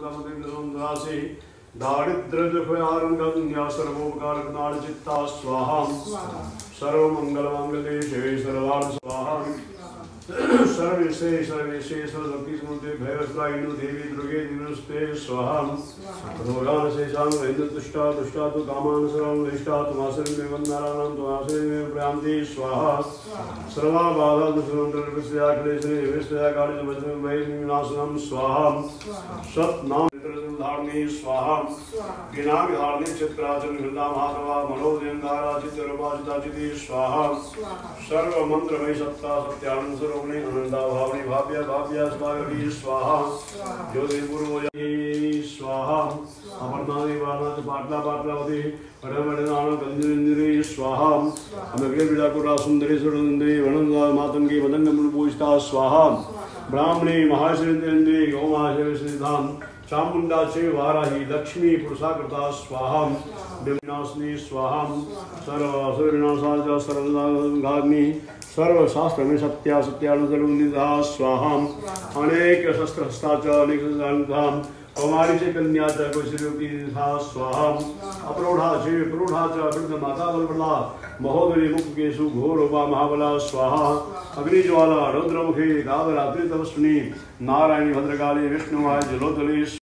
सर्वमतिरासे दारिद्र्यदुःखयारण्या सर्वोपकारकनाचित्ता स्वाहा सर्वमंगलमांगल्ये शिवे सर्वार्थ स्वाहा सर्वेशे सर्वशक्ति समुद्रे भैरवस्त्रायिनो देवी दुर्गे दिवस्ते स्वाहा रोगान शेषान वैद्यतुष्टा तुष्टा तु कामान सर्वं विष्टा तुमाश्रय में वंदनानां तुमाश्रय में प्रयान्ति स्वाहा सर्वा बाधा दुष्टंतर विषया क्लेशे विषया काले वज्र वैनाशनम स्वाहा सतनाम धारणे स्वाहा विना विहारणे चित्राचन हृदा महातवा मनोदयंकारा चित्ररूपाचिताचिति स्वाहा सर्व मंत्र वै सत्ता सत्यानंद स्वरूपणे अनंता भावने भाव्य भाव्य स्वागती स्वाहा ज्योति गुरु स्वाहा अमरनाथ वानाथ पाटला पाटलावती पड़मड़नान गंजरेंद्रे स्वाहा अमग्रे विलाकुरा सुंदरी सुरंदरी वनंदा मातंगी मदंगम पूजिता स्वाहा ब्राह्मणे महाश्रेंद्रेंद्रे गौमाश्रेष्ठाम चामुंडा चे वाराही लक्ष्मी पुरुषाकृता स्वाहा विनाशिनी स्वाहा सर्वनाशाच सर्वनाग्नि सर्वशास्त्र में सत्या सत्यानुसरुनिधा स्वाहा अनेक शस्त्र हस्ताच अनेक कौमारी चे कन्या च कुशरूपी स्वाहा अप्रोढ़ा चे प्रौढ़ा च वृद्ध माता बलबला महोदरी मुख केशु घोरोपा महाबला स्वाहा अग्निज्वाला रौद्रमुखी गावरात्रि तपस्विनी नारायणी भद्रकाली विष्णुवाय जलोदली